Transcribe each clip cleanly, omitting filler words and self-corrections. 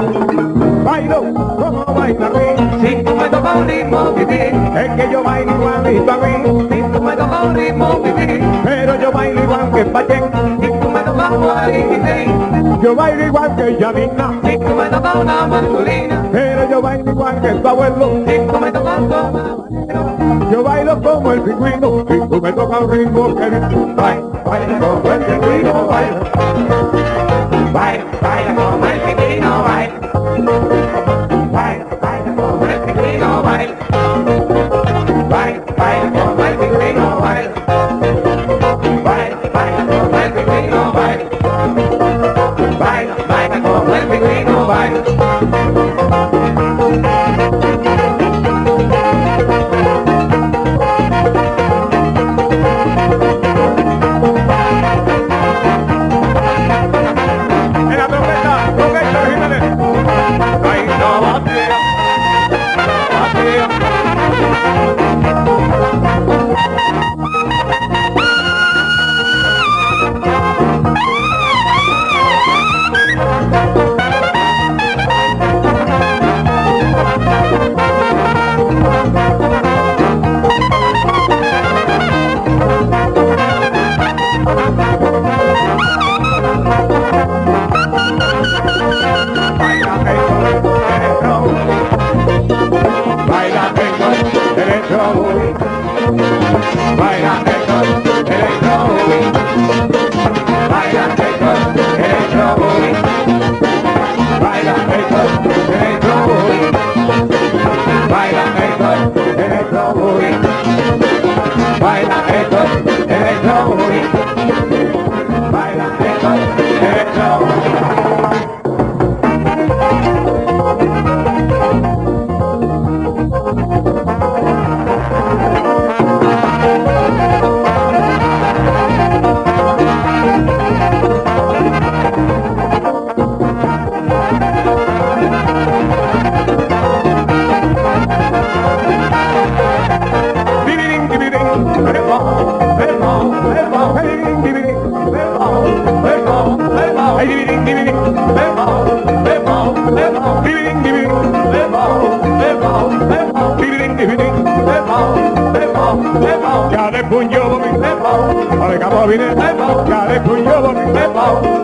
Bailo como baila mí. Si tú me tocas un ritmo, vivir. Es que yo bailo igualito a mí. Si tú me tocas un ritmo, vivir. Pero yo bailo igual que Pacheco. Si tú me tocas un guarinitín. Yo bailo igual que Yanina. Si tú me tocas una mandolina. Pero yo bailo igual que tu abuelo. Si tú me tocas un habanero. Yo bailo como el pingüino. Si tú me tocas un ritmo que baila como el pingüino, baila. Baila como el pingüino, baila. Baila como el pingüino, baila. Baila como el pingüino, baila. Baila como el pingüino, baila. Baila como el pingüino, baila.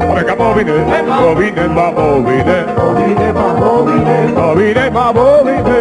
Bobine,